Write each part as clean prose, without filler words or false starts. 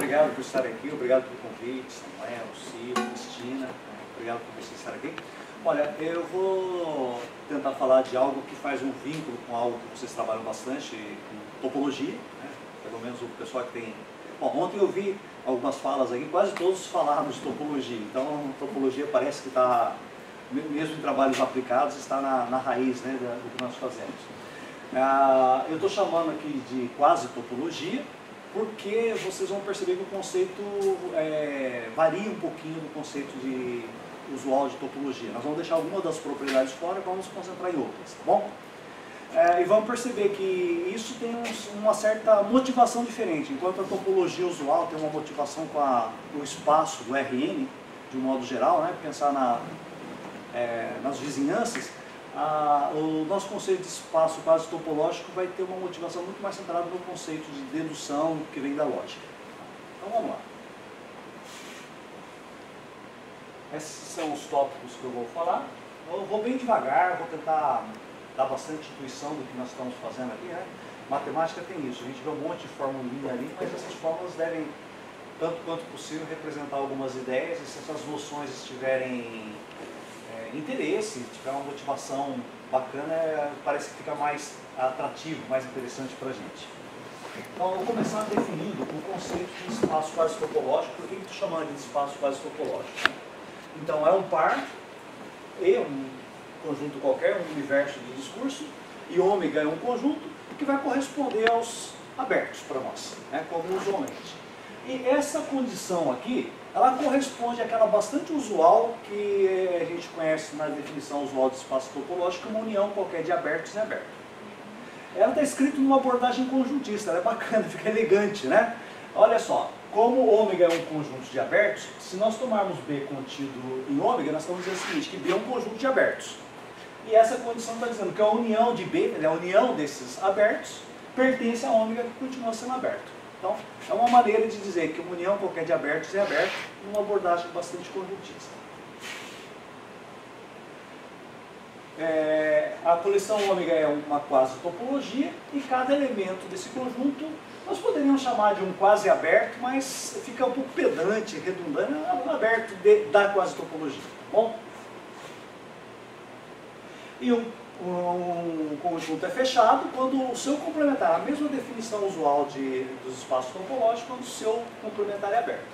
obrigado por estar aqui, obrigado pelo convite, Samuel, Ciro, Cristina, obrigado por vocês estarem aqui. Olha, eu vou tentar falar de algo que faz um vínculo com algo que vocês trabalham bastante, com topologia, né? Pelo menos o pessoal que tem... Bom, ontem eu vi algumas falas aqui, quase todos falaram de topologia, então topologia parece que está, mesmo em trabalhos aplicados, está na raiz, né, do que nós fazemos. Eu estou chamando aqui de quase topologia, porque vocês vão perceber que o conceito varia um pouquinho do conceito de usual de topologia. Nós vamos deixar algumas das propriedades fora e vamos nos concentrar em outras, tá bom? E vamos perceber que isso tem uma certa motivação diferente. Enquanto a topologia usual tem uma motivação com o espaço do Rn, de um modo geral, né? Pensar nas vizinhanças, o nosso conceito de espaço quase topológico vai ter uma motivação muito mais centrada no conceito de dedução que vem da lógica. Então vamos lá. Esses são os tópicos que eu vou falar. Eu vou bem devagar, vou tentar dar bastante intuição do que nós estamos fazendo aqui, né? Matemática tem isso, a gente vê um monte de formulinha ali, mas essas fórmulas devem, tanto quanto possível, representar algumas ideias, e se essas noções estiverem interesse, tiver uma motivação bacana, parece que fica mais atrativo, mais interessante para a gente. Então, eu vou começar definindo o conceito de espaço quase topológico. Por que eu estou chamando de espaço quase topológico? Então, é um par, E, um conjunto qualquer, um universo de discurso, e ômega é um conjunto que vai corresponder aos abertos para nós, né, como usualmente. E essa condição aqui, ela corresponde àquela bastante usual que a gente conhece na definição usual de espaço topológico, uma união qualquer de abertos e aberto. Ela está escrita numa abordagem conjuntista, ela é bacana, fica elegante, né? Olha só, como ômega é um conjunto de abertos, se nós tomarmos B contido em ômega, nós estamos dizendo o seguinte, que B é um conjunto de abertos. E essa condição está dizendo que a união de B, a união desses abertos, pertence a ômega que continua sendo aberto. Então, é uma maneira de dizer que uma união qualquer de abertos é aberto, numa abordagem bastante conjuntista. A coleção ômega é uma quase topologia, e cada elemento desse conjunto nós poderíamos chamar de um quase aberto, mas fica um pouco pedante, redundante, é um aberto da quase topologia, tá bom? E um conjunto é fechado quando o seu complementar, a mesma definição usual dos espaços topológicos, quando o seu complementar é aberto.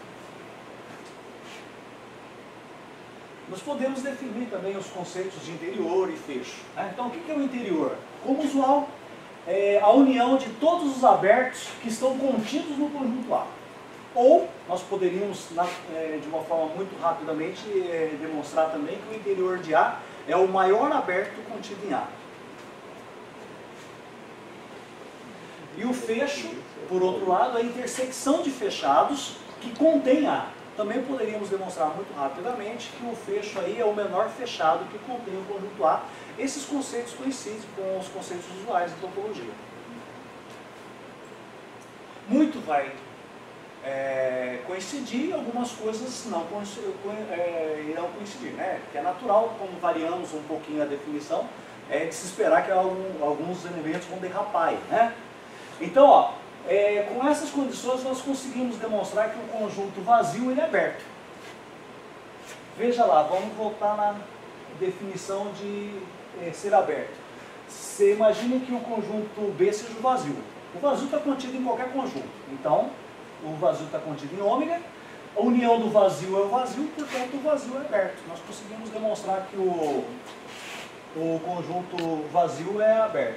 Nós podemos definir também os conceitos de interior e fecho. Então, o que é o interior? Como usual, é a união de todos os abertos que estão contidos no conjunto A. Ou, nós poderíamos, de uma forma muito rapidamente, demonstrar também que o interior de A é o maior aberto contido em A. E o fecho, por outro lado, é a intersecção de fechados que contém A. Também poderíamos demonstrar muito rapidamente que o fecho aí é o menor fechado que contém o conjunto A. Esses conceitos coincidem com os conceitos usuais de topologia. Muito vai coincidir, algumas coisas não irão coincidir, né? Que é natural, como variamos um pouquinho a definição, de se esperar que alguns elementos vão derrapar aí, né? Então, ó, com essas condições nós conseguimos demonstrar que o conjunto vazio ele é aberto. Veja lá, vamos voltar na definição de ser aberto. Você imagina que o conjunto B seja o vazio. O vazio está contido em qualquer conjunto. Então, o vazio está contido em ômega, a união do vazio é o vazio, portanto o vazio é aberto. Nós conseguimos demonstrar que o conjunto vazio é aberto.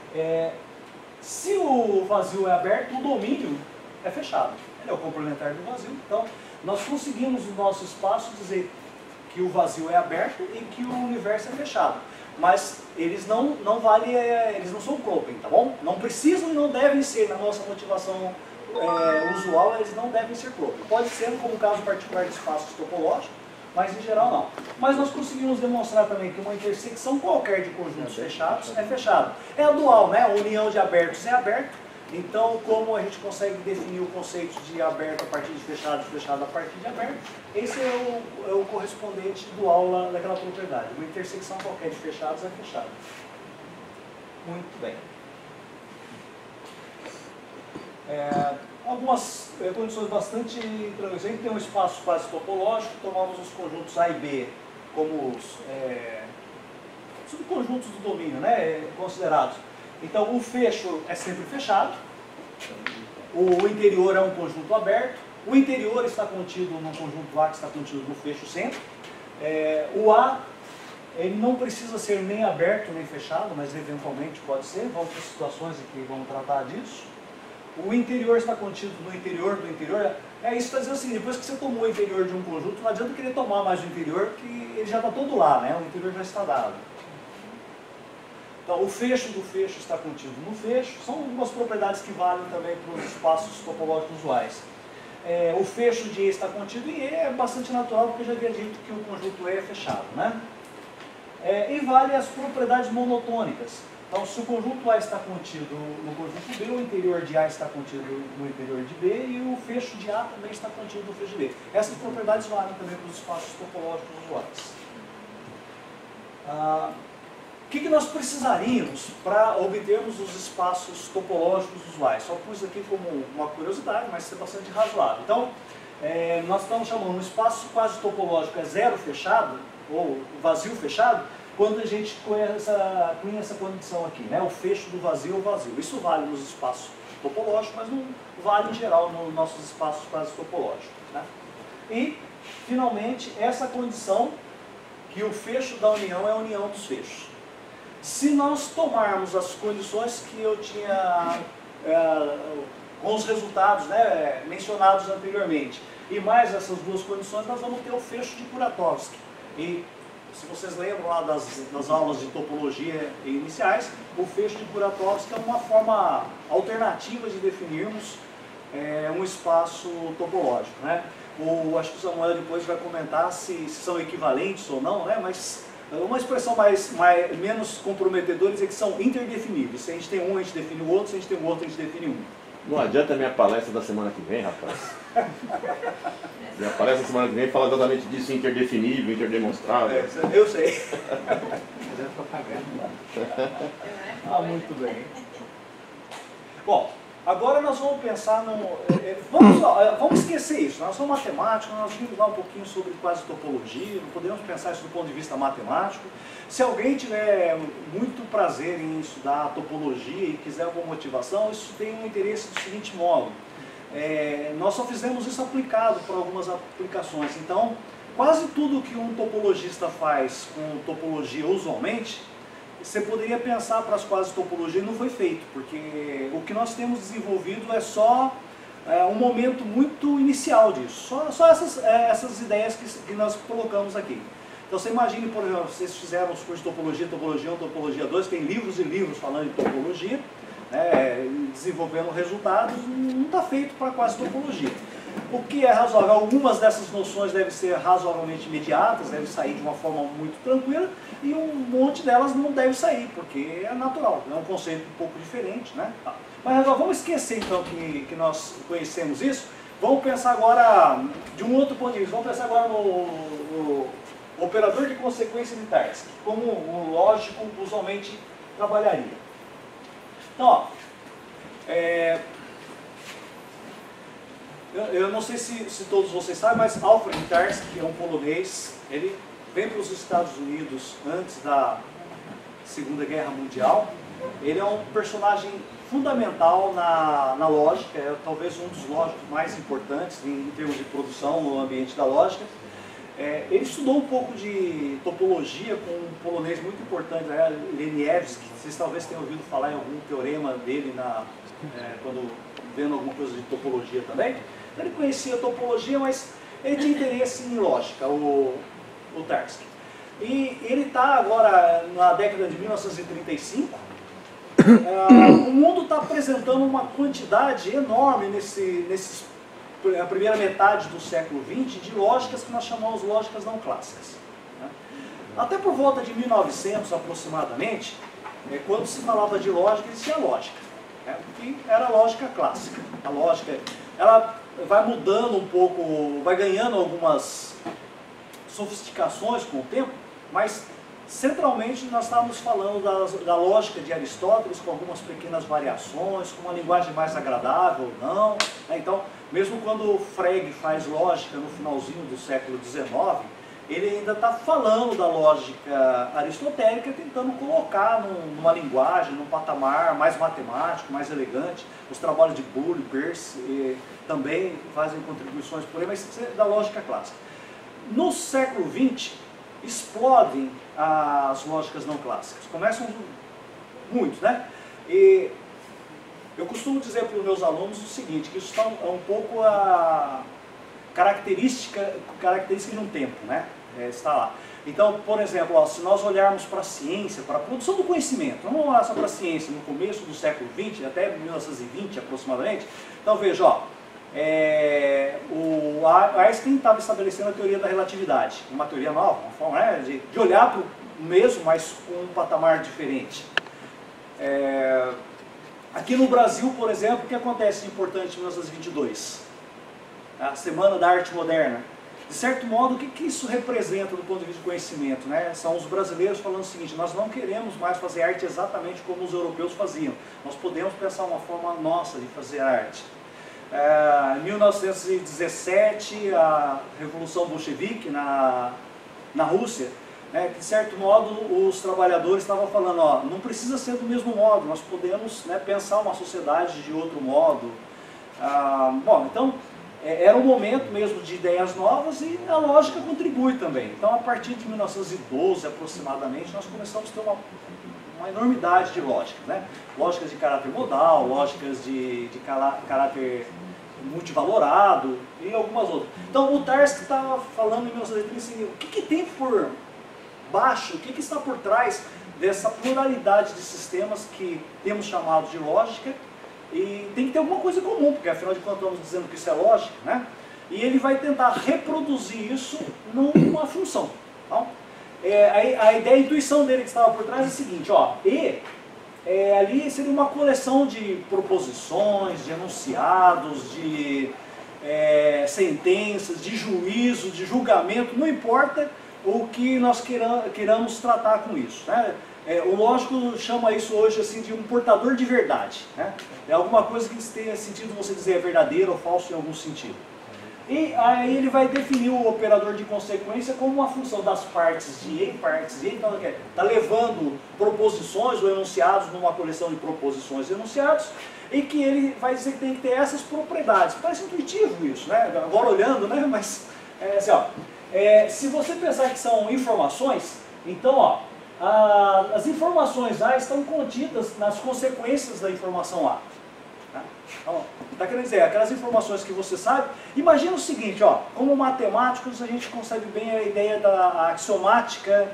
Se o vazio é aberto, o domínio é fechado. Ele é o complementar do vazio. Então, nós conseguimos no nosso espaço dizer que o vazio é aberto e que o universo é fechado. Mas eles não são Köppen, tá bom? Não precisam e não devem ser, na nossa motivação usual, eles não devem ser Köppen. Pode ser como caso particular de espaços topológicos, mas em geral não. Mas nós conseguimos demonstrar também que uma intersecção qualquer de conjuntos fechados é fechado. É a dual, né? A união de abertos é aberto. Então, como a gente consegue definir o conceito de aberto a partir de fechado e fechado a partir de aberto, esse é o correspondente dual daquela propriedade. Uma intersecção qualquer de fechados é fechado. Muito bem. algumas condições bastante tranquilas. A gente tem um espaço quase topológico, tomamos os conjuntos A e B como os subconjuntos do domínio, né, considerados. Então o fecho é sempre fechado, o interior é um conjunto aberto, o interior está contido no conjunto A que está contido no fecho centro. O A ele não precisa ser nem aberto nem fechado, mas eventualmente pode ser, vamos ter situações em que vamos tratar disso. O interior está contido no interior do interior. Isso está dizendo assim, depois que você tomou o interior de um conjunto, não adianta querer tomar mais o interior, que ele já está todo lá, né? O interior já está dado. Então, o fecho do fecho está contido no fecho. São algumas propriedades que valem também para os espaços topológicos usuais. O fecho de E está contido em E é bastante natural, porque eu já havia dito que o conjunto E é fechado, né? E vale as propriedades monotônicas. Então, se o conjunto A está contido no conjunto B, o interior de A está contido no interior de B e o fecho de A também está contido no fecho de B. Essas propriedades valem também para os espaços topológicos usuais. O que nós precisaríamos para obtermos os espaços topológicos usuais? Só pus aqui como uma curiosidade, mas isso é bastante razoável. Então, nós estamos chamando um espaço quase topológico zero fechado, ou vazio fechado, quando a gente cunha essa condição aqui, né? O fecho do vazio ou vazio. Isso vale nos espaços topológicos, mas não vale em geral nos nossos espaços quase topológicos, né? E, finalmente, essa condição que o fecho da união é a união dos fechos. Se nós tomarmos as condições que eu tinha com os resultados, né, mencionados anteriormente, e mais essas duas condições, nós vamos ter o fecho de Kuratowski. E se vocês lembram lá das aulas de topologia iniciais, o fecho de Kuratowski é uma forma alternativa de definirmos um espaço topológico, né? Acho que o Samuel depois vai comentar se são equivalentes ou não, né? Mas uma expressão menos comprometedora é que são interdefiníveis. Se a gente tem um, a gente define o outro, se a gente tem o outro, a gente define um. Não adianta a minha palestra da semana que vem, rapaz. Minha palestra da semana que vem fala exatamente disso, interdefinível, interdemonstrável. Eu sei. Muito bem. Bom, agora nós vamos pensar no... Vamos esquecer isso. Nós somos matemáticos, nós vimos lá um pouquinho sobre quase topologia, não podemos pensar isso do ponto de vista matemático. Se alguém tiver muito prazer em estudar topologia e quiser alguma motivação, isso tem um interesse do seguinte modo. Nós só fizemos isso aplicado para algumas aplicações. Então, quase tudo que um topologista faz com topologia usualmente, você poderia pensar para as quase topologia e não foi feito, porque o que nós temos desenvolvido é só um momento muito inicial disso, só essas ideias que nós colocamos aqui. Então você imagine, por exemplo, vocês fizeram os cursos de topologia, topologia 1, topologia 2, tem livros e livros falando de topologia, desenvolvendo resultados, não está feito para quase topologia. O que é razoável? Algumas dessas noções devem ser razoavelmente imediatas, devem sair de uma forma muito tranquila, e um monte delas não deve sair, porque é natural, é um conceito um pouco diferente, né? Mas agora vamos esquecer então que nós conhecemos isso, vamos pensar agora de um outro ponto de vista, vamos pensar agora no operador de consequência de Tarski, como o lógico usualmente trabalharia. Então, ó, eu não sei se todos vocês sabem, mas Alfred Tarski, que é um polonês, ele vem para os Estados Unidos antes da Segunda Guerra Mundial. Ele é um personagem fundamental na lógica, é talvez um dos lógicos mais importantes em termos de produção no ambiente da lógica. Ele estudou um pouco de topologia com um polonês muito importante, Leniewski. Vocês talvez tenham ouvido falar em algum teorema dele quando vendo alguma coisa de topologia também. Ele conhecia topologia, mas ele tinha interesse em lógica, o Tarski. E ele está agora na década de 1935. O mundo está apresentando uma quantidade enorme na primeira metade do século XX de lógicas que nós chamamos de lógicas não clássicas. Até por volta de 1900 aproximadamente, quando se falava de lógica, existia lógica, que era a lógica clássica. A lógica, ela vai mudando um pouco, vai ganhando algumas sofisticações com o tempo, mas centralmente nós estávamos falando da lógica de Aristóteles, com algumas pequenas variações, com uma linguagem mais agradável ou não. Né? Então, mesmo quando Frege faz lógica no finalzinho do século XIX, ele ainda está falando da lógica aristotélica, tentando colocar numa linguagem, num patamar mais matemático, mais elegante. Os trabalhos de Boole e Peirce também fazem contribuições por aí, mas isso é da lógica clássica. No século XX, explodem as lógicas não clássicas. Começam muito, né? E eu costumo dizer para os meus alunos o seguinte, que isso está um pouco a característica de um tempo, né? Está lá. Então, por exemplo, ó, se nós olharmos para a ciência, para a produção do conhecimento, vamos olhar só para a ciência no começo do século XX, até 1920 aproximadamente, então veja, ó, o Einstein estava estabelecendo a teoria da relatividade, uma teoria nova, uma forma, né, de olhar para o mesmo, mas com um patamar diferente. Aqui no Brasil, por exemplo, o que acontece de importante em 1922? A Semana da Arte Moderna. De certo modo, o que isso representa do ponto de vista de conhecimento? Né? São os brasileiros falando o seguinte, nós não queremos mais fazer arte exatamente como os europeus faziam. Nós podemos pensar uma forma nossa de fazer arte. Em 1917, a Revolução Bolchevique na Rússia, né, de certo modo, os trabalhadores estavam falando, ó, não precisa ser do mesmo modo, nós podemos, né, pensar uma sociedade de outro modo. Bom, então, era um momento mesmo de ideias novas e a lógica contribui também. Então, a partir de 1912, aproximadamente, nós começamos a ter uma enormidade de lógicas, né? Lógicas de caráter modal, lógicas de caráter multivalorado e algumas outras. Então, o Tarski estava falando em 1930 assim, o que tem por baixo, o que está por trás dessa pluralidade de sistemas que temos chamados de lógica, e tem que ter alguma coisa comum, porque afinal de contas estamos dizendo que isso é lógica, né? E ele vai tentar reproduzir isso numa função. Então, a ideia, a intuição dele que estava por trás é a seguinte, ó, ali seria uma coleção de proposições, de enunciados, de sentenças, de juízo, de julgamento, não importa o que nós queiramos tratar com isso, né? O lógico chama isso hoje assim de um portador de verdade, né? É alguma coisa que tenha sentido você dizer é verdadeiro ou falso em algum sentido. E aí ele vai definir o operador de consequência como uma função das partes de E e partes de E. Então está levando proposições ou enunciados numa coleção de proposições e enunciados, e que ele vai dizer que tem que ter essas propriedades. Parece intuitivo isso, né? Agora olhando, né? Mas assim, ó, se você pensar que são informações, então ó, as informações A estão contidas nas consequências da informação A. Então, está querendo dizer, aquelas informações que você sabe, imagina o seguinte, ó, como matemáticos a gente concebe bem a ideia da axiomática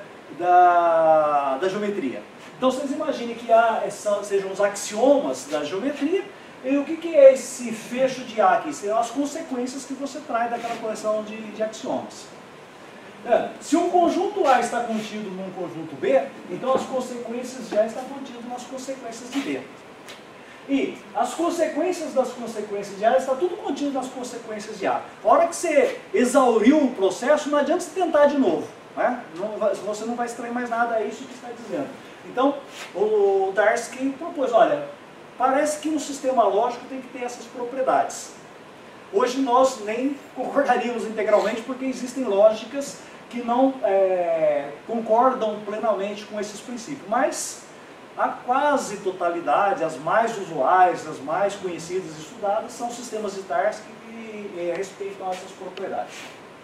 da geometria. Então vocês imaginem que sejam os axiomas da geometria, e o que é esse fecho de A aqui? Serão as consequências que você traz daquela coleção de axiomas. Se um conjunto A está contido num conjunto B, então as consequências de A estão contidas nas consequências de B. E as consequências das consequências de A está tudo contido nas consequências de A. A hora que você exauriu o processo, não adianta você tentar de novo, né? Você não vai extrair mais nada, é isso que está dizendo. Então, o Tarski propôs, olha, parece que um sistema lógico tem que ter essas propriedades. Hoje nós nem concordaríamos integralmente porque existem lógicas que não concordam plenamente com esses princípios, mas a quase totalidade, as mais usuais, as mais conhecidas e estudadas, são sistemas de Tarski que respeitam essas propriedades.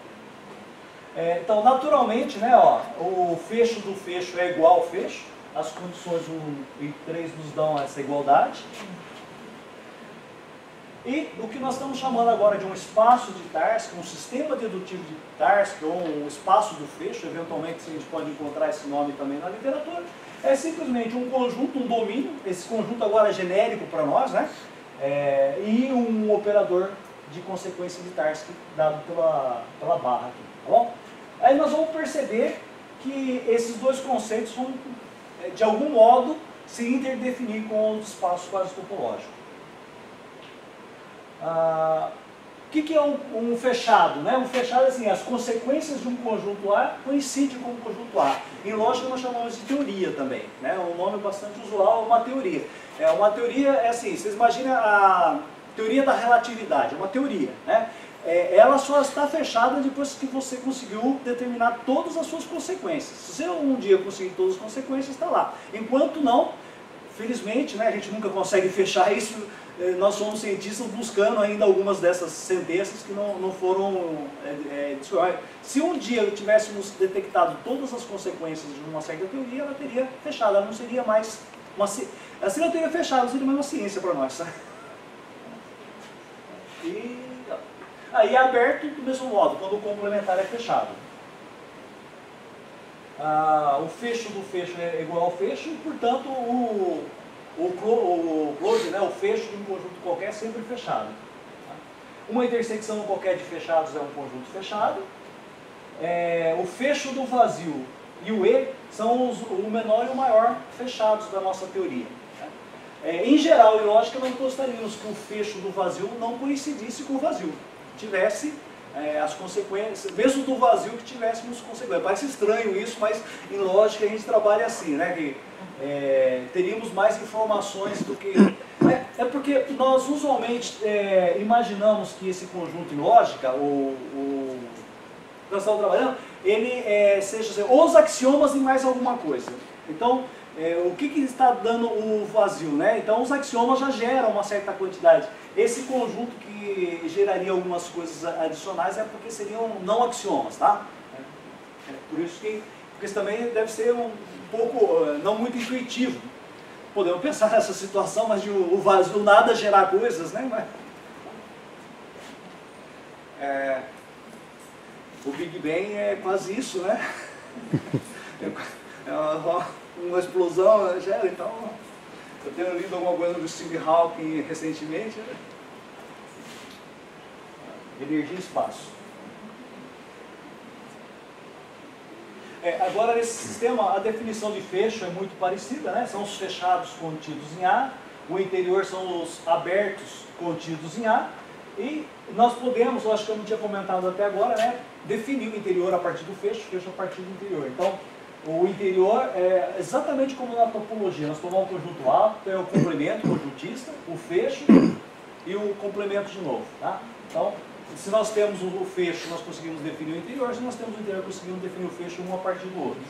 Então, naturalmente, né, ó, o fecho do fecho é igual ao fecho, as condições 1 e 3 nos dão essa igualdade. E o que nós estamos chamando agora de um espaço de Tarski, um sistema dedutivo de Tarski, ou um espaço do fecho, eventualmente a gente pode encontrar esse nome também na literatura, é simplesmente um conjunto, um domínio, esse conjunto agora é genérico para nós, né? E um operador de consequência de Tarski dado pela barra aqui, tá bom? Aí nós vamos perceber que esses dois conceitos vão, de algum modo, se interdefinir com o espaço quase topológico. O que é um fechado? Né? Um fechado é assim, as consequências de um conjunto A coincidem com o conjunto A. Em lógica nós chamamos de teoria também. Né? Um nome bastante usual é uma teoria. Uma teoria é assim, vocês imaginem a teoria da relatividade, é uma teoria. Né? Ela só está fechada depois que você conseguiu determinar todas as suas consequências. Se você um dia conseguir todas as consequências, está lá. Enquanto não, felizmente, né, a gente nunca consegue fechar isso. Nós somos cientistas buscando ainda algumas dessas sentenças que não foram descobertas. Se um dia tivéssemos detectado todas as consequências de uma certa teoria, ela teria fechado, ela não seria mais uma ciência. Ela seria uma teoria fechada, não seria mais uma ciência para nós. Né? E aí é aberto do mesmo modo, quando o complementar é fechado. O fecho do fecho é igual ao fecho, e portanto o close, né, o fecho de um conjunto qualquer é sempre fechado. Uma intersecção qualquer de fechados é um conjunto fechado. O fecho do vazio e o E são o menor e o maior fechados da nossa teoria. Em geral, em lógica, nós gostaríamos que o fecho do vazio não coincidisse com o vazio. Tivesse as consequências, mesmo do vazio que tivéssemos consequências. Parece estranho isso, mas em lógica a gente trabalha assim, né? Que, teríamos mais informações do que... É porque nós usualmente imaginamos que esse conjunto em lógica, nós estamos trabalhando, ele seja assim, os axiomas e mais alguma coisa. Então, o que está dando o vazio? Né? Então, os axiomas já geram uma certa quantidade. Esse conjunto que geraria algumas coisas adicionais é porque seriam não axiomas, tá? Por isso que... Porque isso também deve ser um pouco, não muito intuitivo. Podemos pensar nessa situação, mas de o vazio nada gerar coisas, né? O Big Bang é quase isso, né? Uma explosão gera, então... Eu tenho lido alguma coisa do Steve Hawking recentemente, né? Energia e espaço. Agora, nesse sistema, a definição de fecho é muito parecida, né? São os fechados contidos em A, o interior são os abertos contidos em A, e nós podemos, eu acho que eu não tinha comentado até agora, né? Definir o interior a partir do fecho a partir do interior. Então, o interior é exatamente como na topologia. Nós tomamos o conjunto A, tem o complemento conjuntista, o fecho e o complemento de novo. Tá? Então, se nós temos o fecho, nós conseguimos definir o interior. Se nós temos o interior, conseguimos definir o fecho um a partir do outro.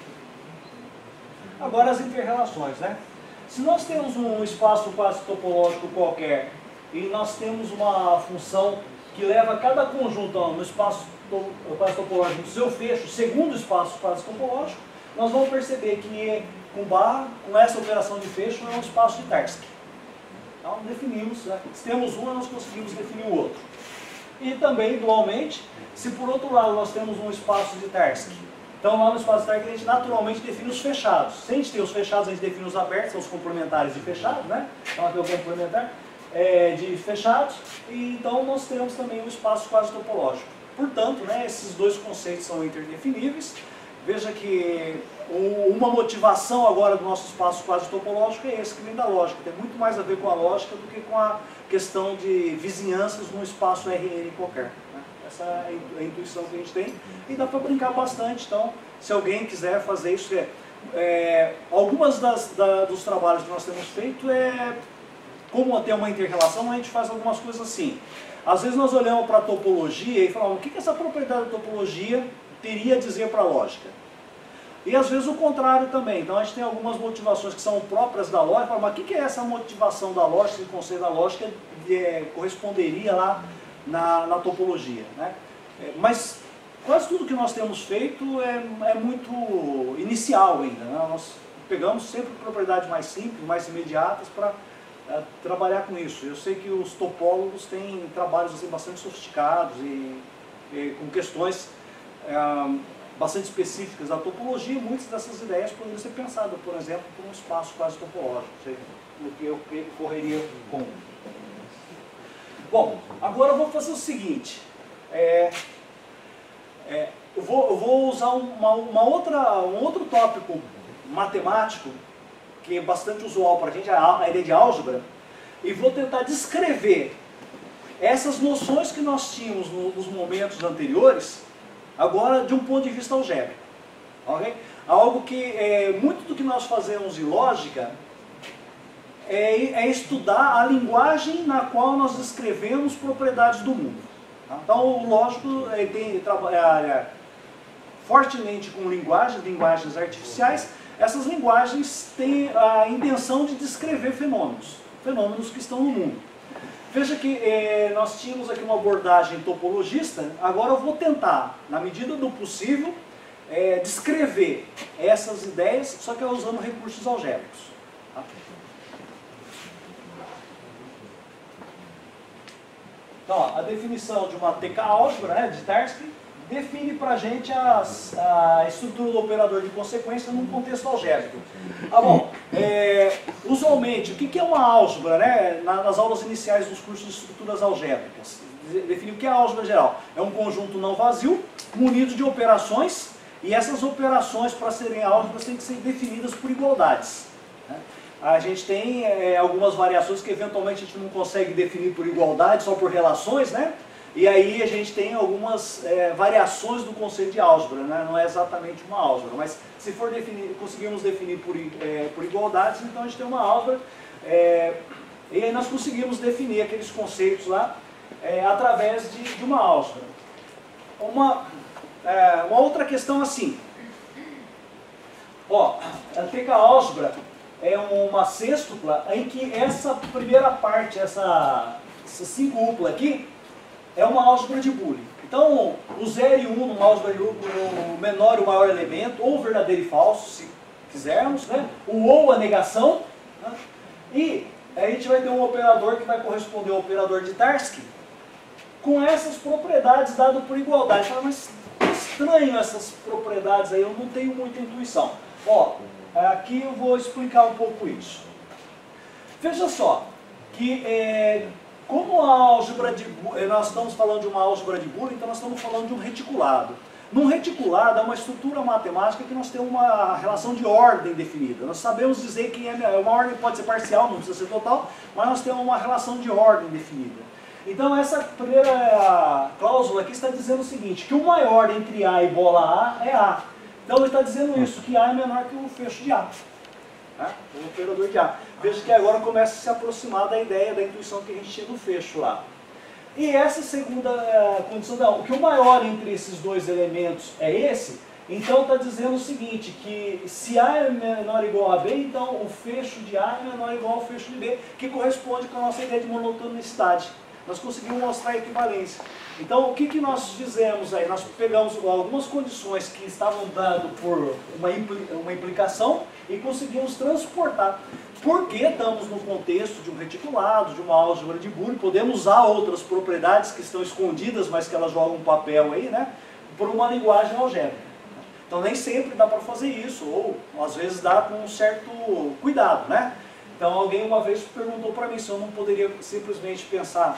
Agora as interrelações, né? Se nós temos um espaço quase topológico qualquer e nós temos uma função que leva cada conjunto no espaço quase topológico do seu fecho, segundo o espaço quase topológico, nós vamos perceber que E com barra, com essa operação de fecho, é um espaço de Tarski. Então definimos, né? Se temos um, nós conseguimos definir o outro. E também, dualmente, se por outro lado nós temos um espaço de Tarski, então lá no espaço de Tarski a gente naturalmente define os fechados. Se a gente tem os fechados, a gente define os abertos, são os complementares de fechados, né? Então aqui é o complementar de fechados, e então nós temos também o espaço quase topológico. Portanto, né, esses dois conceitos são interdefiníveis. Veja que uma motivação agora do nosso espaço quase topológico é esse, que vem da lógica. Tem muito mais a ver com a lógica do que com a questão de vizinhanças num espaço RN qualquer. Né? Essa é a intuição que a gente tem. E dá para brincar bastante. Então, se alguém quiser fazer isso, algumas dos trabalhos que nós temos feito como ter uma inter-relação, a gente faz algumas coisas assim. Às vezes nós olhamos para a topologia e falamos, o que essa propriedade da topologia teria a dizer para a lógica? E às vezes o contrário também. Então a gente tem algumas motivações que são próprias da lógica, mas o que é essa motivação da lógica, esse conceito da lógica corresponderia lá na topologia? Né? Mas quase tudo que nós temos feito é muito inicial ainda. Né? Nós pegamos sempre propriedades mais simples, mais imediatas para trabalhar com isso. Eu sei que os topólogos têm trabalhos assim, bastante sofisticados e com questões bastante específicas da topologia, e muitas dessas ideias poderiam ser pensadas, por exemplo, por um espaço quase topológico, o que eu correria com. Bom, agora eu vou fazer o seguinte, eu vou usar um outro tópico matemático, que é bastante usual para a gente, a ideia de álgebra, e vou tentar descrever essas noções que nós tínhamos nos momentos anteriores, agora de um ponto de vista algébrico. Okay? Algo que, muito do que nós fazemos em lógica, é estudar a linguagem na qual nós descrevemos propriedades do mundo. Tá? Então, o lógico trabalha fortemente com linguagens artificiais. Essas linguagens têm a intenção de descrever fenômenos que estão no mundo. Veja que nós tínhamos aqui uma abordagem topologista, agora eu vou tentar, na medida do possível, descrever essas ideias, só que usando recursos algébricos. Tá? Então, ó, a definição de uma TK-álgebra, né, de Tarski, define para a gente a estrutura do operador de consequência num contexto algébrico. Ah, bom, usualmente, o que é uma álgebra, né, nas aulas iniciais dos cursos de estruturas algébricas? Define o que é a álgebra geral. É um conjunto não vazio, munido de operações, e essas operações, para serem álgebras, têm que ser definidas por igualdades. Né? A gente tem algumas variações que eventualmente a gente não consegue definir por igualdade, só por relações, né? E aí a gente tem algumas variações do conceito de álgebra, né? Não é exatamente uma álgebra, mas se for conseguirmos definir por igualdades, então a gente tem uma álgebra, e aí nós conseguimos definir aqueles conceitos lá através de uma álgebra. Uma outra questão assim, ó, a TK-álgebra é uma sextupla em que essa primeira parte, essa cinquupla aqui, é uma álgebra de Boolean. Então, o 0 e 1 numa álgebra de Boolean, o menor e o maior elemento, ou verdadeiro e falso, se quisermos, né? O ou a negação, né? E a gente vai ter um operador que vai corresponder ao operador de Tarski, com essas propriedades dadas por igualdade. Fala, mas estranho essas propriedades aí, eu não tenho muita intuição. Ó, aqui eu vou explicar um pouco isso. Veja só, que como a álgebra de Boolean, nós estamos falando de uma álgebra de Boolean, então nós estamos falando de um reticulado. Num reticulado é uma estrutura matemática que nós temos uma relação de ordem definida. Nós sabemos dizer que uma ordem pode ser parcial, não precisa ser total, mas nós temos uma relação de ordem definida. Então essa primeira cláusula aqui está dizendo o seguinte, que o maior entre A e bola A é A. Então ele está dizendo isso, que A é menor que o fecho de A. Né? O operador de A. Veja que agora começa a se aproximar da ideia, da intuição que a gente tinha do fecho lá. E essa segunda condição, não, que o maior entre esses dois elementos é esse, então está dizendo o seguinte, que se A é menor ou igual a B, então o fecho de A é menor ou igual ao fecho de B, que corresponde com a nossa ideia de monotonicidade. Nós conseguimos mostrar a equivalência. Então, o que nós fizemos aí? Nós pegamos algumas condições que estavam dando por uma implicação e conseguimos transportar. Porque estamos no contexto de um reticulado, de uma álgebra de Boolean, podemos usar outras propriedades que estão escondidas, mas que elas jogam um papel aí, né? Por uma linguagem algébrica. Então, nem sempre dá para fazer isso, ou às vezes dá com um certo cuidado, né? Então, alguém uma vez perguntou para mim se eu não poderia simplesmente pensar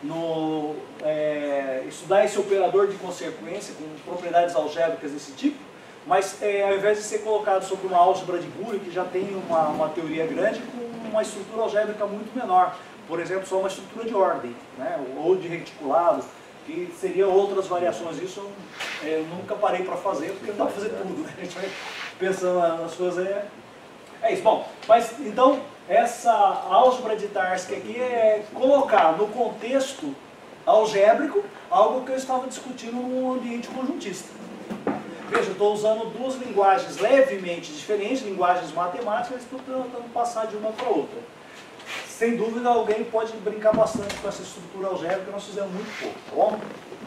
estudar esse operador de consequência com propriedades algébricas desse tipo, mas ao invés de ser colocado sobre uma álgebra de Boolean, que já tem uma teoria grande, com uma estrutura algébrica muito menor, por exemplo, só uma estrutura de ordem, né, ou de reticulado, que seriam outras variações. Isso eu nunca parei para fazer, porque não dá para fazer tudo, né? A gente vai pensando nas coisas aí. É isso. Bom, mas então essa álgebra de Tarski aqui é colocar no contexto algébrico algo que eu estava discutindo no ambiente conjuntista. Veja, eu estou usando duas linguagens levemente diferentes, linguagens matemáticas, estou tentando passar de uma para outra. Sem dúvida, alguém pode brincar bastante com essa estrutura algébrica, nós fizemos muito pouco, tá bom?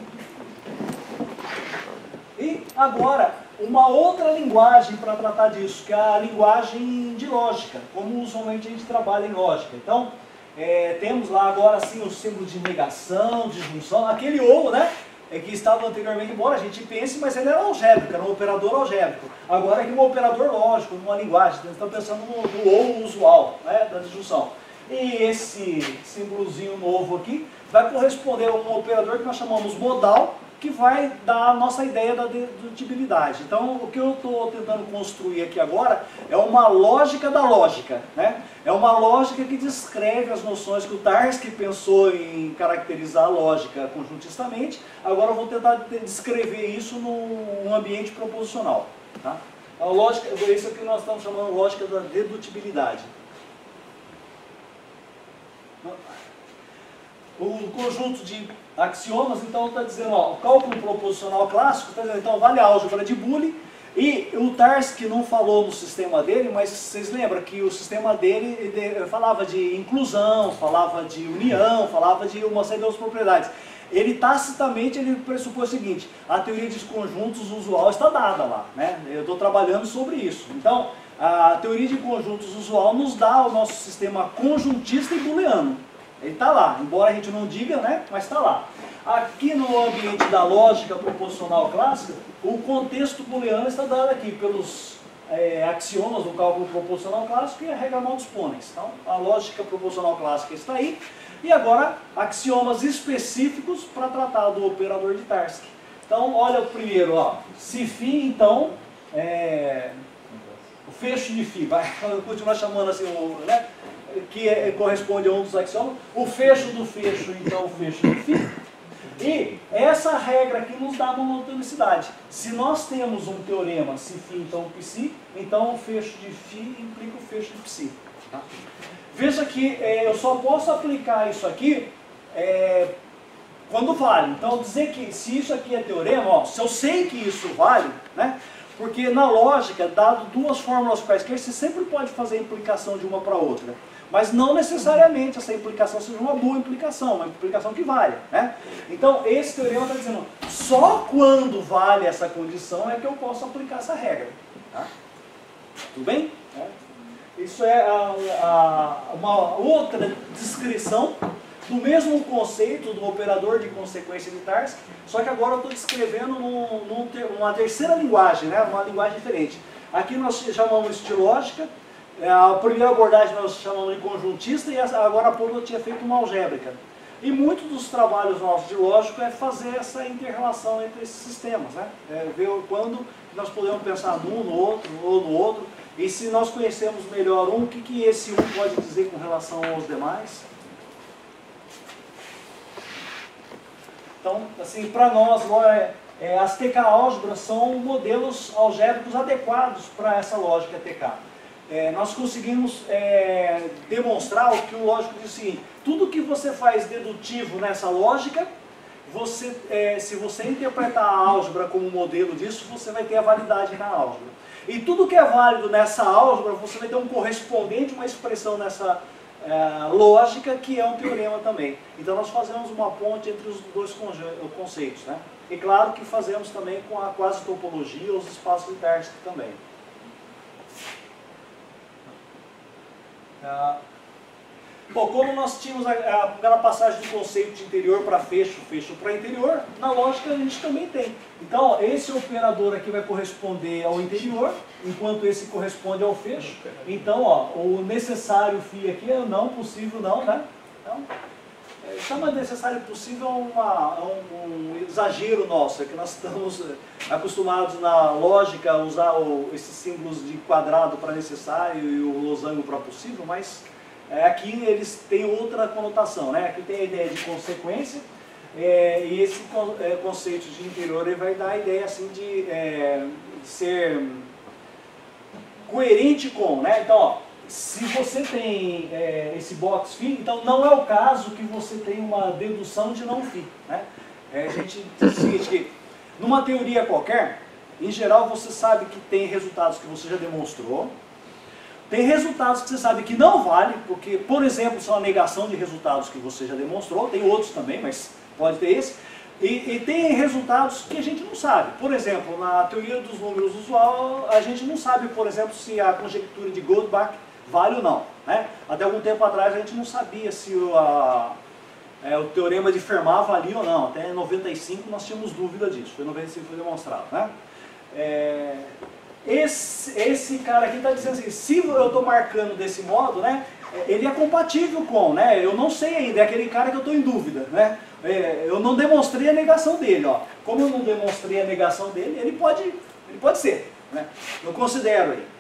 E agora, uma outra linguagem para tratar disso, que é a linguagem de lógica, como usualmente a gente trabalha em lógica. Então, temos lá agora sim os símbolos de negação, de junção, aquele ou, né? Que estava anteriormente, embora a gente pense, mas ele era algébrico, era um operador algébrico. Agora é um operador lógico, uma linguagem, então estamos pensando no ou usual, né? Da disjunção. E esse símbolozinho novo aqui vai corresponder a um operador que nós chamamos modal, que vai dar a nossa ideia da dedutibilidade. Então, o que eu estou tentando construir aqui agora é uma lógica da lógica, né? É uma lógica que descreve as noções que o Tarski pensou em caracterizar a lógica conjuntistamente. Agora eu vou tentar descrever isso num ambiente proposicional, tá? A lógica, isso aqui nós estamos chamando de lógica da dedutibilidade. O conjunto de axiomas, então, está dizendo, ó, o cálculo proposicional clássico, está dizendo, então, vale a álgebra de Boole, e o Tarski não falou no sistema dele, mas vocês lembram que o sistema dele ele falava de inclusão, falava de união, falava de uma série de outras propriedades. Ele tacitamente ele pressupõe o seguinte: a teoria de conjuntos usual está dada lá, né? Eu estou trabalhando sobre isso. Então, a teoria de conjuntos usual nos dá o nosso sistema conjuntista e booleano. Ele está lá, embora a gente não diga, né? Mas está lá. Aqui no ambiente da lógica proposicional clássica, o contexto booleano está dado aqui pelos axiomas do cálculo proposicional clássico e a regra modus ponens. Então, a lógica proposicional clássica está aí. E agora, axiomas específicos para tratar do operador de Tarski. Então, olha o primeiro, ó. Se φ, então, o fecho de φ, vai continuar chamando assim, né? Que corresponde a um dos axiomas. O fecho do fecho, então, o fecho de φ. E essa regra aqui nos dá monotonicidade. Se nós temos um teorema, se φ, então psi, então o fecho de φ implica o fecho de psi. Tá? Veja que eu só posso aplicar isso aqui quando vale. Então, dizer que se isso aqui é teorema, ó, se eu sei que isso vale, né? Porque na lógica, dado duas fórmulas quaisquer, você sempre pode fazer a implicação de uma para outra. Mas não necessariamente essa implicação seja uma boa implicação, uma implicação que vale, né? Então, esse teorema está dizendo, só quando vale essa condição é que eu posso aplicar essa regra. Tá? Tudo bem? Isso é uma outra descrição do mesmo conceito do operador de consequência de Tarski, só que agora eu estou descrevendo numa terceira linguagem, né? Uma linguagem diferente. Aqui nós chamamos de lógica. A primeira abordagem nós chamamos de conjuntista e agora há pouco eu tinha feito uma algébrica. E muitos dos trabalhos nossos de lógica é fazer essa inter-relação entre esses sistemas, né? Ver quando nós podemos pensar num, no outro, ou no outro, e se nós conhecemos melhor um, o que esse um pode dizer com relação aos demais. Então, assim, para nós, as TK-álgebras são modelos algébricos adequados para essa lógica TK. Nós conseguimos demonstrar o que o lógico diz o seguinte: tudo que você faz dedutivo nessa lógica, se você interpretar a álgebra como modelo disso, você vai ter a validade na álgebra. E tudo que é válido nessa álgebra, você vai ter um correspondente, uma expressão nessa lógica, que é um teorema também. Então nós fazemos uma ponte entre os dois conceitos, né? E claro que fazemos também com a quase topologia, os espaços de Tarski também. Bom, como nós tínhamos aquela passagem do conceito de interior para fecho, fecho para interior, na lógica a gente também tem. Então, esse operador aqui vai corresponder ao interior, enquanto esse corresponde ao fecho. Então, ó, o necessário φ aqui é não, possível não, né? Então, chama necessário possível um exagero nosso, é que nós estamos acostumados na lógica a usar esses símbolos de quadrado para necessário e o losango para possível, mas aqui eles têm outra conotação, né? Aqui tem a ideia de consequência, e esse conceito de interior ele vai dar a ideia assim de ser coerente com, né? Então, ó, se você tem esse box φ, então não é o caso que você tem uma dedução de não φ, né? A gente diz o seguinte, que numa teoria qualquer, em geral você sabe que tem resultados que você já demonstrou, tem resultados que você sabe que não vale, porque, por exemplo, são a negação de resultados que você já demonstrou, tem outros também, mas pode ter esse, e tem resultados que a gente não sabe. Por exemplo, na teoria dos números usual, a gente não sabe, por exemplo, se a conjectura de Goldbach vale ou não, né? Até algum tempo atrás a gente não sabia se o teorema de Fermat valia ou não. Até em 95 nós tínhamos dúvida disso, foi em 95 que foi demonstrado, né? Esse cara aqui está dizendo assim, se eu estou marcando desse modo, né, ele é compatível com, né? Eu não sei ainda, é aquele cara que eu estou em dúvida, né? Eu não demonstrei a negação dele, ó. Como eu não demonstrei a negação dele, ele pode ser, né? Eu considero aí.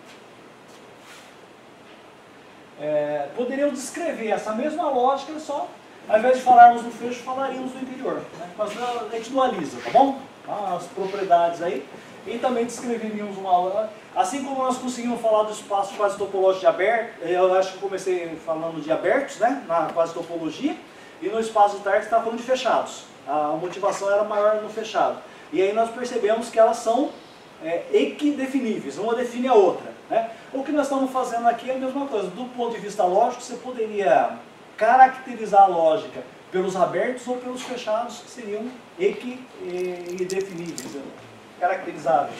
Poderiam descrever essa mesma lógica, só ao invés de falarmos no fecho, falaríamos no interior, né? Mas a gente dualiza, tá bom? As propriedades aí. E também descreveríamos uma... Assim como nós conseguimos falar do espaço quase topológico de aberto, eu acho que comecei falando de abertos, né? Na quase topologia, e no espaço de Tarski estava falando de fechados. A motivação era maior no fechado. E aí nós percebemos que elas são equidefiníveis, uma define a outra, né? O que nós estamos fazendo aqui é a mesma coisa. Do ponto de vista lógico, você poderia caracterizar a lógica pelos abertos ou pelos fechados, que seriam equidefiníveis, caracterizáveis.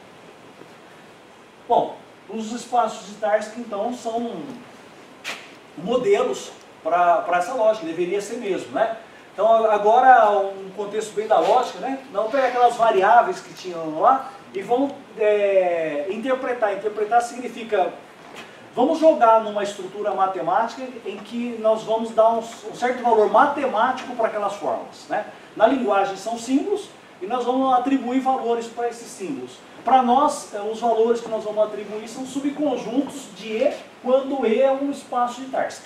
Bom, os espaços de Tarski, então, são modelos para essa lógica, deveria ser mesmo, né? Então, agora, um contexto bem da lógica, né? Não pegar aquelas variáveis que tinham lá e vamos interpretar. Interpretar significa, vamos jogar numa estrutura matemática em que nós vamos dar um certo valor matemático para aquelas fórmulas, né? Na linguagem são símbolos, e nós vamos atribuir valores para esses símbolos. Para nós, os valores que nós vamos atribuir são subconjuntos de E, quando E é um espaço de Tarski.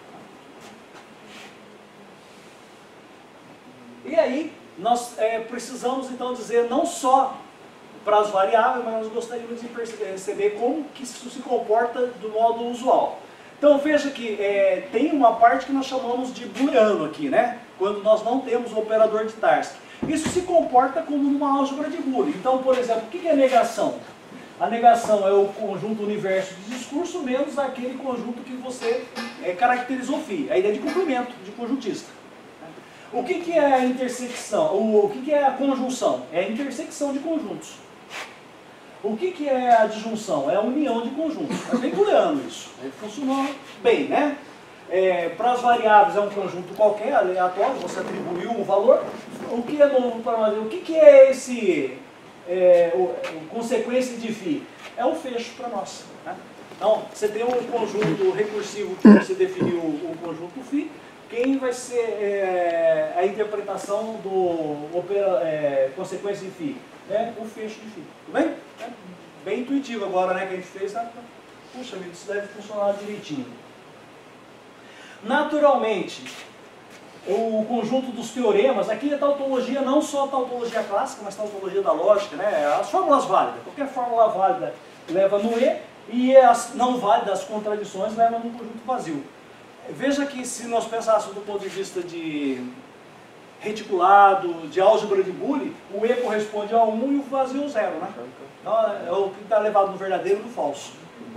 E aí, nós precisamos então dizer não só para as variáveis, mas nós gostaríamos de perceber como que isso se comporta do modo usual. Então veja que tem uma parte que nós chamamos de booleano aqui, né? Quando nós não temos o operador de Tarski. Isso se comporta como numa álgebra de Boole. Então, por exemplo, o que é negação? A negação é o conjunto universo de discurso menos aquele conjunto que você caracterizou φ. A ideia de complemento, de conjuntista. O que é a intersecção? O que é a conjunção? É a intersecção de conjuntos. O que é a disjunção? É a união de conjuntos. É bem booleano isso. Funcionou bem, né? Para as variáveis é um conjunto qualquer, aleatório, você atribuiu um valor. O que é novo para nós? O que é esse consequência de φ? É o fecho para nós, né? Então, você tem um conjunto recursivo que você definiu o conjunto φ. Quem vai ser a interpretação do consequência de φ? O fecho de φ. Tudo bem? Bem intuitivo agora, né, que a gente fez. Puxa vida, isso deve funcionar direitinho. Naturalmente, o conjunto dos teoremas, aqui é tautologia, não só a tautologia clássica, mas a tautologia da lógica, né? As fórmulas válidas. Qualquer fórmula válida leva no E as não válidas, as contradições, levam no conjunto vazio. Veja que se nós pensássemos do ponto de vista de reticulado, de álgebra de Boole, o E corresponde a 1 e o vazio ao 0, né? Então é o que está levado no verdadeiro e no falso.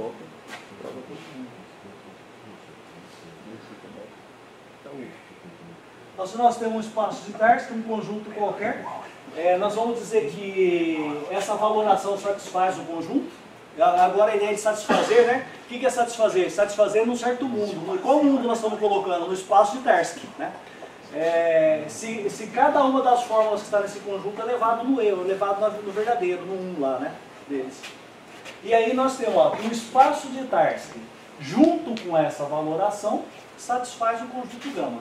Então, se nós temos um espaço de Tarski, um conjunto qualquer, nós vamos dizer que essa valoração satisfaz o conjunto. Agora a ideia de satisfazer, né? O que é satisfazer? Satisfazer num certo mundo. Qual mundo nós estamos colocando? No espaço de Tarski, né? Se cada uma das fórmulas que está nesse conjunto é levado no E, levado no verdadeiro, no 1 lá, né? Deles. E aí nós temos, ó, que o espaço de Tarski, junto com essa valoração, satisfaz o conjunto gama.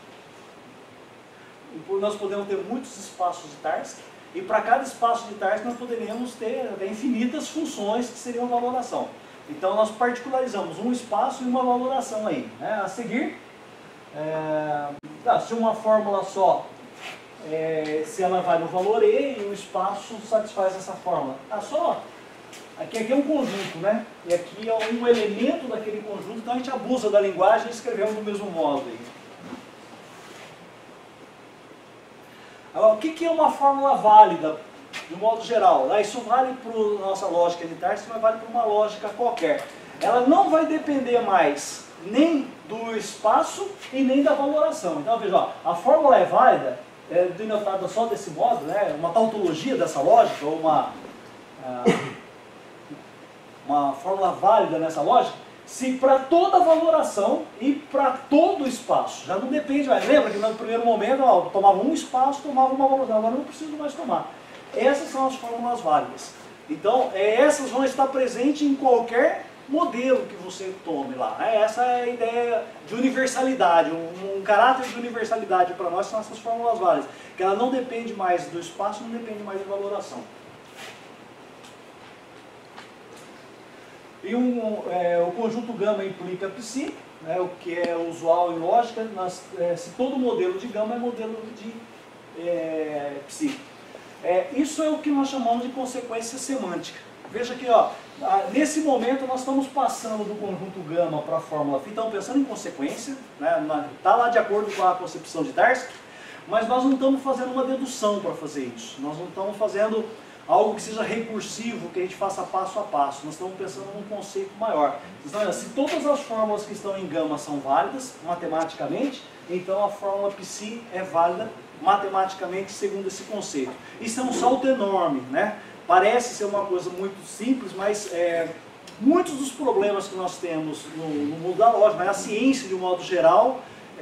Nós podemos ter muitos espaços de Tarski, e para cada espaço de Tarski nós poderíamos ter infinitas funções que seriam valoração. Então nós particularizamos um espaço e uma valoração aí, né? A seguir, se uma fórmula só, se ela vai no valor E e o espaço satisfaz essa fórmula. Aqui é um conjunto, né? E aqui é um elemento daquele conjunto, então a gente abusa da linguagem e escrevemos do mesmo modo aí. Agora, o que é uma fórmula válida, de modo geral? Isso vale para a nossa lógica de Tarski, mas vale para uma lógica qualquer. Ela não vai depender mais nem do espaço e nem da valoração. Então, veja, ó, a fórmula é válida, denotada só desse modo, né? Uma tautologia dessa lógica, ou uma fórmula válida nessa lógica, se para toda valoração e para todo espaço. Já não depende mais. Lembra que no primeiro momento eu tomava um espaço, tomava uma valoração. Agora não preciso mais tomar. Essas são as fórmulas válidas. Então, essas vão estar presentes em qualquer modelo que você tome lá. Essa é a ideia de universalidade, um caráter de universalidade para nós são essas fórmulas válidas, que ela não depende mais do espaço, não depende mais de valoração. E o conjunto gama implica psi, né, o que é usual em lógica, se todo modelo de gama é modelo de psi. Isso é o que nós chamamos de consequência semântica. Veja aqui, ó, nesse momento nós estamos passando do conjunto gama para a fórmula φ, estamos pensando em consequência, está lá de acordo com a concepção de Tarski, mas nós não estamos fazendo uma dedução para fazer isso, nós não estamos fazendo algo que seja recursivo, que a gente faça passo a passo, nós estamos pensando num conceito maior. Então, se todas as fórmulas que estão em gama são válidas matematicamente, então a fórmula psi é válida matematicamente segundo esse conceito. Isso é um salto enorme, né? Parece ser uma coisa muito simples, mas muitos dos problemas que nós temos no mundo da lógica, na ciência de um modo geral,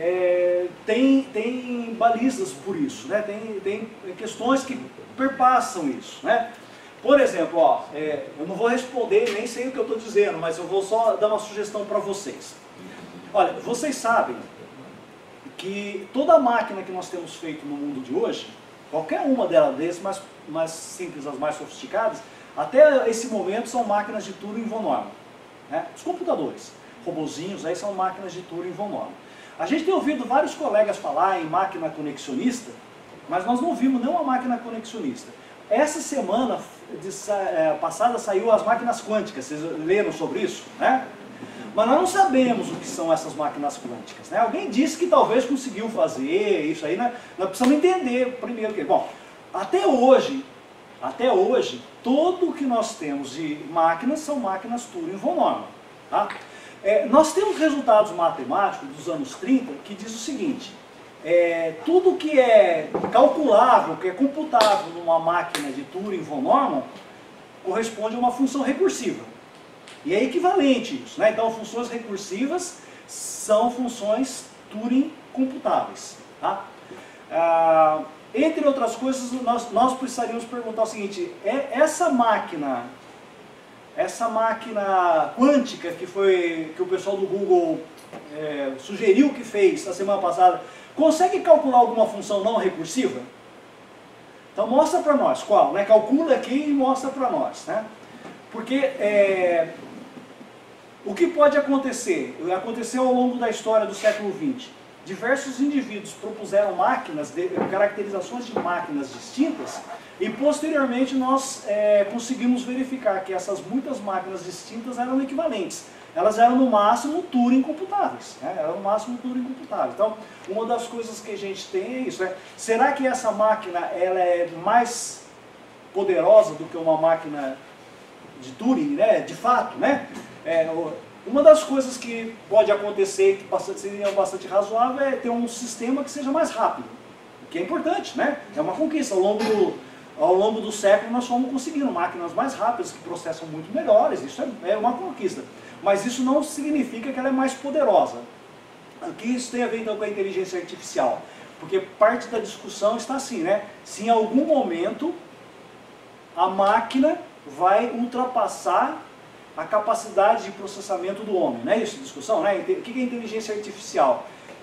tem balizas por isso, né? Tem questões que perpassam isso, né? Por exemplo, ó, eu não vou responder, nem sei o que eu estou dizendo, mas eu vou só dar uma sugestão para vocês. Olha, vocês sabem que toda máquina que nós temos feito no mundo de hoje, qualquer uma delas, mais simples, as mais sofisticadas, até esse momento são máquinas de Turing von Neumann, né? Os computadores, robozinhos, aí são máquinas de Turing von Neumann. A gente tem ouvido vários colegas falar em máquina conexionista, mas nós não vimos nenhuma máquina conexionista. Essa semana passada saiu as máquinas quânticas, vocês leram sobre isso, né? Mas nós não sabemos o que são essas máquinas quânticas, né? Alguém disse que talvez conseguiu fazer isso aí, né? Nós precisamos entender primeiro que... Bom, até hoje, tudo que nós temos de máquinas são máquinas Turing von Neumann, tá? Nós temos resultados matemáticos dos anos 30 que diz o seguinte: tudo que é calculável, que é computável numa máquina de Turing von Neumann, corresponde a uma função recursiva. E é equivalente isso, né? Então, funções recursivas são funções Turing computáveis, tá? Entre outras coisas, nós precisaríamos perguntar o seguinte: essa máquina quântica que o pessoal do Google sugeriu que fez na semana passada, consegue calcular alguma função não recursiva? Então mostra para nós qual, né? Calcula aqui e mostra para nós, né? Porque o que pode acontecer? Aconteceu ao longo da história do século XX. Diversos indivíduos propuseram caracterizações de máquinas distintas, e posteriormente nós conseguimos verificar que essas muitas máquinas distintas eram equivalentes. Elas eram no máximo Turing computáveis, né? Eram no máximo Turing computáveis. Então, uma das coisas que a gente tem é isso, né? Será que essa máquina ela é mais poderosa do que uma máquina de Turing, né? De fato, né? Uma das coisas que pode acontecer, que seria bastante razoável, é ter um sistema que seja mais rápido, o que é importante, né? É uma conquista. Ao longo do século nós fomos conseguindo máquinas mais rápidas, que processam muito melhores, isso é uma conquista. Mas isso não significa que ela é mais poderosa. O que isso tem a ver então com a inteligência artificial? Porque parte da discussão está assim, né? Se em algum momento a máquina vai ultrapassar a capacidade de processamento do homem, não é isso a discussão, né? O que é inteligência artificial?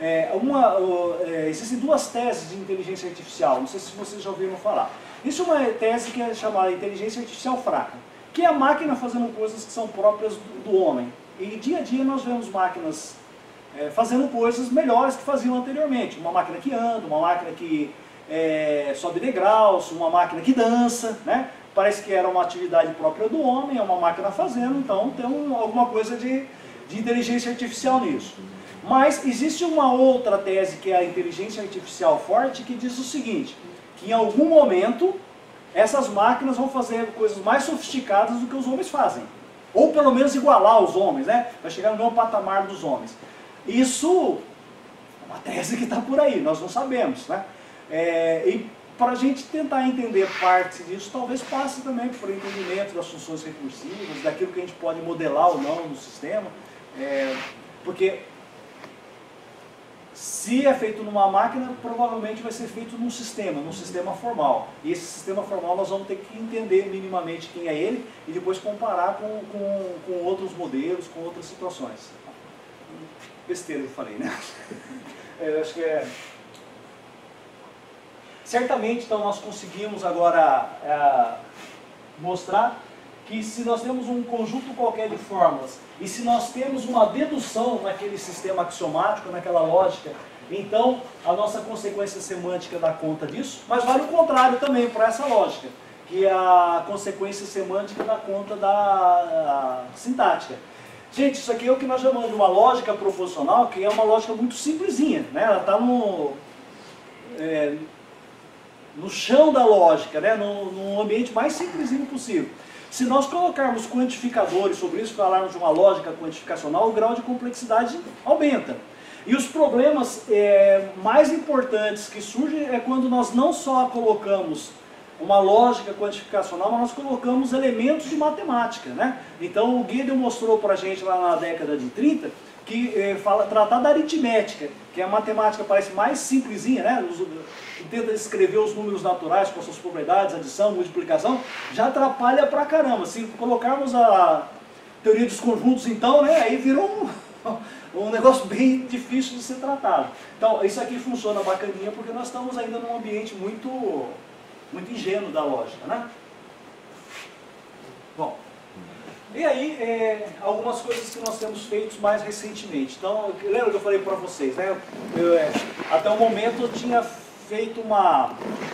Existem duas teses de inteligência artificial, não sei se vocês já ouviram falar. Isso é uma tese que é chamada inteligência artificial fraca, que é a máquina fazendo coisas que são próprias do homem. E dia a dia nós vemos máquinas fazendo coisas melhores que faziam anteriormente. Uma máquina que anda, uma máquina que sobe degraus, uma máquina que dança, né? Parece que era uma atividade própria do homem, é uma máquina fazendo, então tem alguma coisa de inteligência artificial nisso. Mas existe uma outra tese, que é a inteligência artificial forte, que diz o seguinte: que em algum momento essas máquinas vão fazer coisas mais sofisticadas do que os homens fazem. Ou pelo menos igualar os homens, né? Vai chegar no mesmo patamar dos homens. Isso é uma tese que está por aí, nós não sabemos, né? E para a gente tentar entender parte disso, talvez passe também por entendimento das funções recursivas, daquilo que a gente pode modelar ou não no sistema, porque Se é feito numa máquina, provavelmente vai ser feito num sistema formal. E esse sistema formal nós vamos ter que entender minimamente quem é ele e depois comparar com outros modelos, com outras situações. Besteira que eu falei, né? Eu acho que é... Certamente, então, nós conseguimos agora mostrar que se nós temos um conjunto qualquer de fórmulas e se nós temos uma dedução naquele sistema axiomático, naquela lógica, então a nossa consequência semântica dá conta disso, mas vale o contrário também para essa lógica, que a consequência semântica dá conta da sintática. Gente, isso aqui é o que nós chamamos de uma lógica proposicional, que é uma lógica muito simplesinha, né? Ela está no chão da lógica, né? No ambiente mais simplesinho possível. Se nós colocarmos quantificadores sobre isso, falarmos de uma lógica quantificacional, o grau de complexidade aumenta. E os problemas mais importantes que surgem é quando nós não só colocamos uma lógica quantificacional, mas nós colocamos elementos de matemática, né? Então o Gödel mostrou para a gente lá na década de 30 que tratar da aritmética, que a matemática parece mais simplesinha, né? Que tenta descrever os números naturais com as suas propriedades, adição, multiplicação, já atrapalha pra caramba. Se colocarmos a teoria dos conjuntos, então, né, aí virou um negócio bem difícil de ser tratado. Então, isso aqui funciona bacaninha porque nós estamos ainda num ambiente muito ingênuo da lógica, né? Bom, e aí, algumas coisas que nós temos feito mais recentemente. Então, lembra que eu falei para vocês, né? Até o momento eu tinha feito uma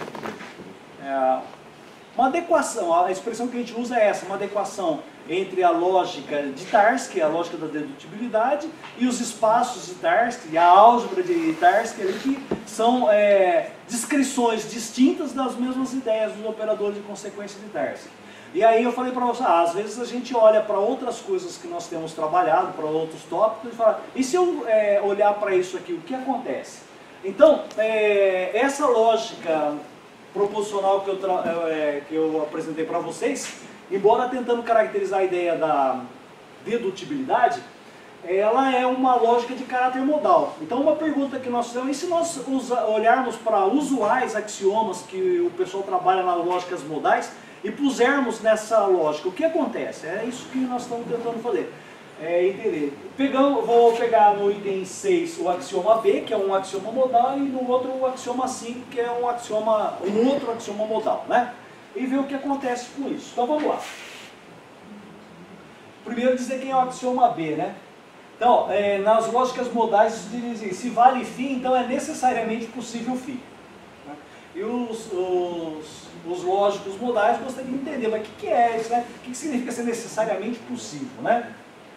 adequação, a expressão que a gente usa é essa, uma adequação entre a lógica de Tarski, a lógica da dedutibilidade, e os espaços de Tarski, a álgebra de Tarski, ali, que são descrições distintas das mesmas ideias dos operadores de consequência de Tarski. E aí eu falei para você, às vezes a gente olha para outras coisas que nós temos trabalhado, para outros tópicos, e fala, e se eu olhar para isso aqui, o que acontece? Então, essa lógica proposicional que eu apresentei para vocês, embora tentando caracterizar a ideia da dedutibilidade, ela é uma lógica de caráter modal. Então, uma pergunta que nós fizemos, e se nós olharmos para usuais axiomas que o pessoal trabalha nas lógicas modais, e pusermos nessa lógica, o que acontece? É isso que nós estamos tentando fazer. Entender. Vou pegar no item 6 o axioma B, que é um axioma modal, e no outro o axioma 5, que é um outro axioma modal, né? E ver o que acontece com isso. Então vamos lá. Primeiro dizer quem é o axioma B, né? Então, nas lógicas modais dizem, se vale φ, então é necessariamente possível φ. E os lógicos modais gostariam de entender, mas o que é isso, né? O que significa ser necessariamente possível, né?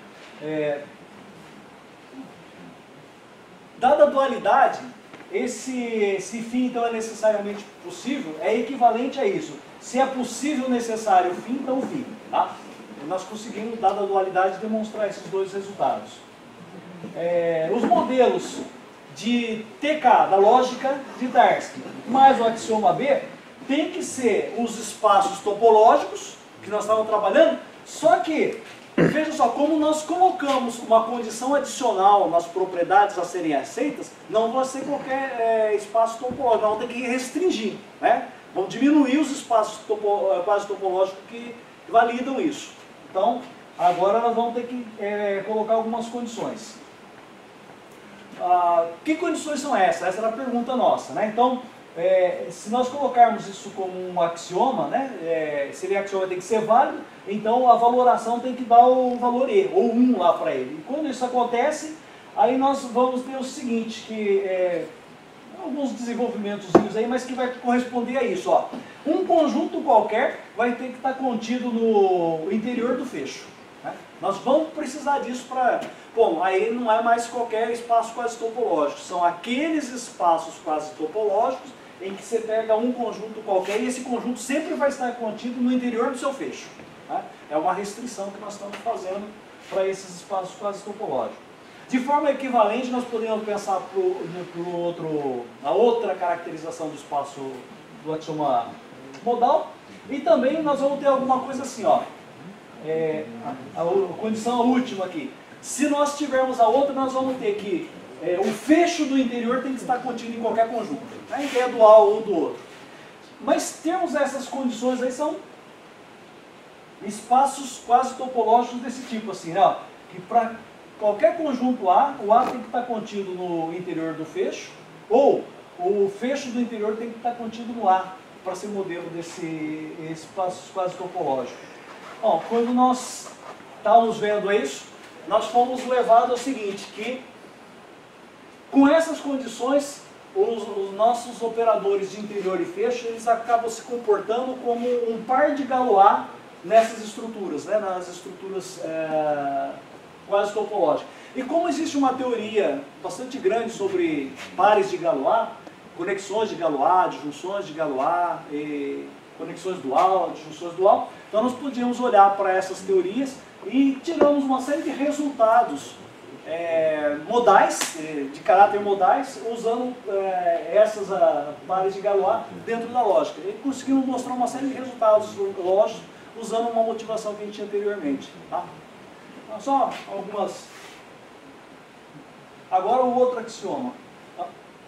Dada a dualidade, esse φ então é necessariamente possível, é equivalente a isso. Se é possível necessário φ, então φ. Tá? E nós conseguimos, dada a dualidade, demonstrar esses dois resultados. Os modelos de TK, da lógica de Tarski, mais o axioma B, tem que ser os espaços topológicos que nós estávamos trabalhando, só que, veja só, como nós colocamos uma condição adicional nas propriedades a serem aceitas, não vai ser qualquer espaço topológico, nós vamos ter que restringir, né? Vamos diminuir os espaços quase topológicos que validam isso. Então, agora nós vamos ter que colocar algumas condições. Que condições são essas? Essa era a pergunta nossa, né? Então, se nós colocarmos isso como um axioma, né? Se ele axioma tem que ser válido, então a valoração tem que dar o valor E, ou 1 lá para ele. E quando isso acontece, aí nós vamos ter o seguinte, que alguns desenvolvimentos aí, mas que vai corresponder a isso. Ó. Um conjunto qualquer vai ter que estar contido no interior do fecho. Né? Nós vamos precisar disso para... Bom, aí não é mais qualquer espaço quase topológico, são aqueles espaços quase topológicos em que você pega um conjunto qualquer e esse conjunto sempre vai estar contido no interior do seu fecho. Né? É uma restrição que nós estamos fazendo para esses espaços quase topológicos. De forma equivalente, nós podemos pensar a outra caracterização do espaço do axioma modal, e também nós vamos ter alguma coisa assim, ó, a condição última aqui. Se nós tivermos a outra, nós vamos ter que o fecho do interior tem que estar contido em qualquer conjunto. A ideia dual um do outro. Mas temos essas condições aí, são espaços quase topológicos desse tipo, assim, ó, que para qualquer conjunto A, o A tem que estar contido no interior do fecho, ou o fecho do interior tem que estar contido no A, para ser modelo desse espaços quase topológicos. Bom, quando nós estávamos vendo isso, nós fomos levados ao seguinte, que com essas condições, os nossos operadores de interior e fecho, eles acabam se comportando como um par de Galois nessas estruturas, né, nas estruturas quase topológicas. E como existe uma teoria bastante grande sobre pares de Galois, conexões de Galois, disjunções de Galois, conexões dual, disjunções dual, então nós podíamos olhar para essas teorias e tiramos uma série de resultados modais, de caráter modais, usando essas pares de Galois dentro da lógica. E conseguimos mostrar uma série de resultados lógicos usando uma motivação que a gente tinha anteriormente. Tá? Então, só algumas... Agora o outro axioma. Tá?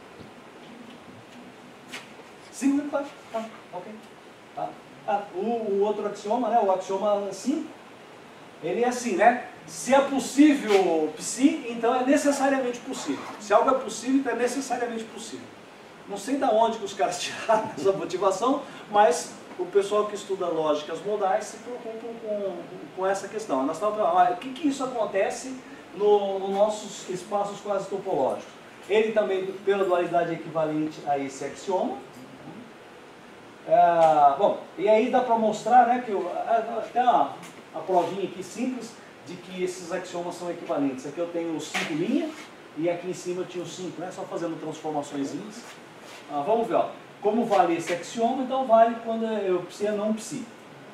5 minutos, tá? Ok. Tá? O outro axioma, né? O axioma 5, ele é assim, né? Se é possível psi, então é necessariamente possível. Se algo é possível, então é necessariamente possível. Não sei de onde que os caras tiraram essa motivação, mas o pessoal que estuda lógicas modais se preocupam com essa questão. Nós estamos falando, o que isso acontece nos nossos espaços quase topológicos? Ele também, pela dualidade, é equivalente a esse axioma. Bom, e aí dá para mostrar, né, que tem a provinha aqui simples de que esses axiomas são equivalentes. Aqui eu tenho 5 linhas e aqui em cima eu tinha 5, né, só fazendo transformações. Vamos ver, ó, como vale esse axioma. Então vale quando eu psi é não psi.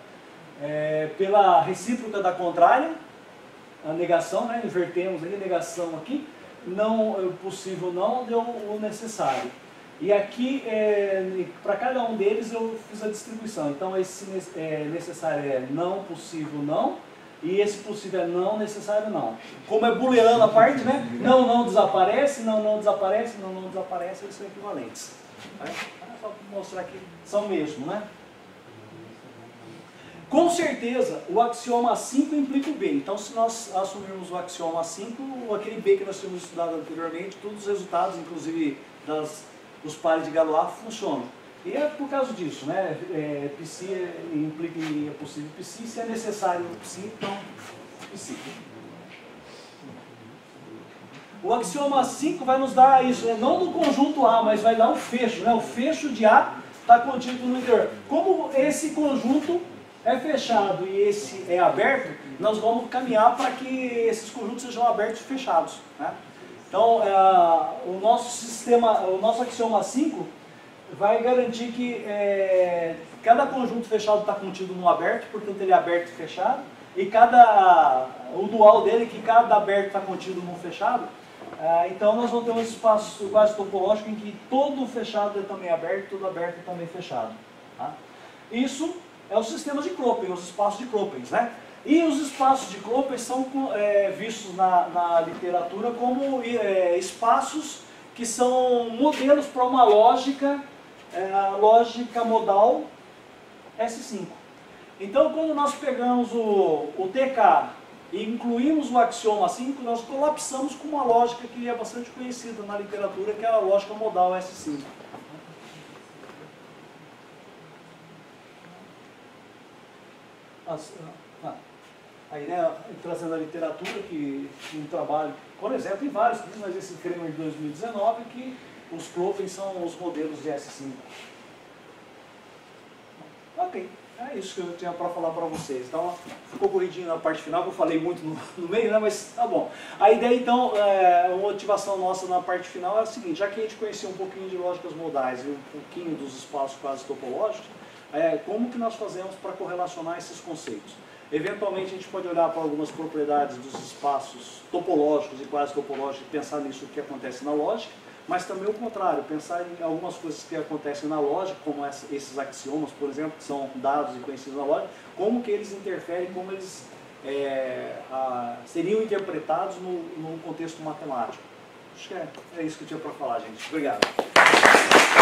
Pela recíproca da contrária, a negação, né, invertemos aí, negação aqui, não possível não deu o necessário. E aqui, para cada um deles, eu fiz a distribuição. Então, esse necessário é não, possível, não. E esse possível é não, necessário, não. Como é booleano a parte, né? Não, não desaparece, não, não desaparece, não, não desaparece, eles são equivalentes. Só para mostrar que são mesmo, né? Com certeza, o axioma 5 implica o B. Então, se nós assumirmos o axioma 5, aquele B que nós tínhamos estudado anteriormente, todos os resultados, inclusive dos pares de Galois, funcionam. E é por causa disso, né? Psi implica em é possível psi, se é necessário psi, então psi. O axioma 5 vai nos dar isso, né? Não do conjunto A, mas vai dar o fecho, né? O fecho de A está contido no interior. Como esse conjunto é fechado e esse é aberto, nós vamos caminhar para que esses conjuntos sejam abertos e fechados, né? Então, o nosso sistema, o nosso axioma 5 vai garantir que cada conjunto fechado está contido no aberto, portanto ele é aberto e fechado, e o dual dele, que cada aberto está contido no fechado. Então nós vamos ter um espaço quase topológico em que todo fechado é também aberto, todo aberto é também fechado. Tá? Isso é o sistema de Klopen, os espaços de Klopen, né? E os espaços de Klopen são vistos na literatura como espaços que são modelos para uma lógica modal S5. Então, quando nós pegamos o TK e incluímos o axioma 5, nós colapsamos com uma lógica que é bastante conhecida na literatura, que é a lógica modal S5. Aí, né, trazendo a literatura, que um trabalho, por exemplo, tem vários, mas esse Kramer de 2019, que os Klopen são os modelos de S5. Ok, é isso que eu tinha para falar para vocês. Então, ficou corridinho na parte final, que eu falei muito no meio, né, mas tá bom. A ideia, então, a motivação nossa na parte final é a seguinte: já que a gente conhecia um pouquinho de lógicas modais e um pouquinho dos espaços quase topológicos, como que nós fazemos para correlacionar esses conceitos? Eventualmente a gente pode olhar para algumas propriedades dos espaços topológicos e quase topológicos e pensar nisso que acontece na lógica, mas também o contrário, pensar em algumas coisas que acontecem na lógica, como esses axiomas, por exemplo, que são dados e conhecidos na lógica, como que eles interferem, como eles seriam interpretados no contexto matemático. Acho que é isso que eu tinha para falar, gente. Obrigado.